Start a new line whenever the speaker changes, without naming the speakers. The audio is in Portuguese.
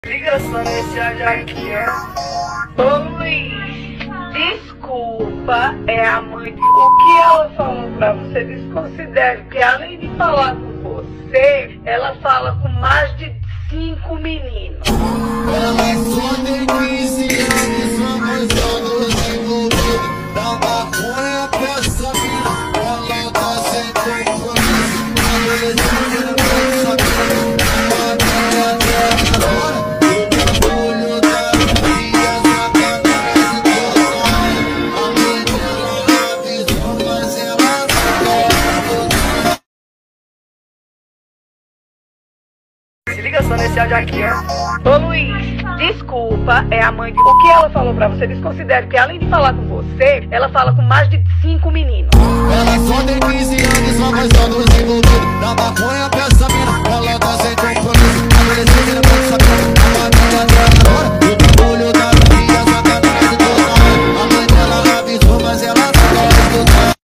Ligação nesse áudio aqui, ó. Ô Luiz, desculpa, é a mãe. O que ela falou pra você? Desconsidere que além de falar com você, ela fala com mais de 5 meninos.
Ela só tem 15 anos, mas anos envolvidos. Da maconha pra essa mina, ela tá sem compromisso. Adolescente pensa que ela quer até agora. O bagulho da vida já tá quase total. A menina avisou, mas ela sabe.
Se liga só nesse áudio aqui, ó. Ô Luiz, desculpa, é a mãe. O que ela falou pra você? Desconsidere que além de falar com você, ela fala com mais de 5 meninos.
Ela só tem 15 anos, mas anos envolvidos. Da maconha pra essa mina, ela tá sem compromisso.